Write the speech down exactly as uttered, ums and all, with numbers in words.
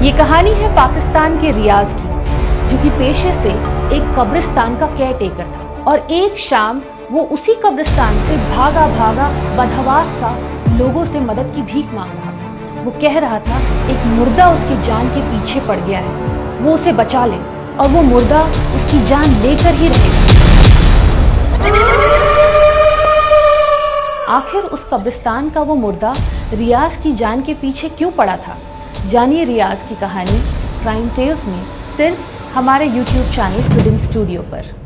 ये कहानी है पाकिस्तान के रियाज की, जो कि पेशे से एक कब्रिस्तान का केयर टेकर था और एक शाम वो उसी कब्रिस्तान से भागा भागा बदहवास सा लोगों से मदद की भीख मांग रहा था। वो कह रहा था एक मुर्दा उसकी जान के पीछे पड़ गया है, वो उसे बचा ले और वो मुर्दा उसकी जान लेकर ही रहेगा। आखिर उस कब्रिस्तान का वो मुर्दा रियाज की जान के पीछे क्यों पड़ा था? जानिए रियाज की कहानी क्राइम टेल्स में, सिर्फ हमारे यूट्यूब चैनल प्रिडेंस स्टूडियो पर।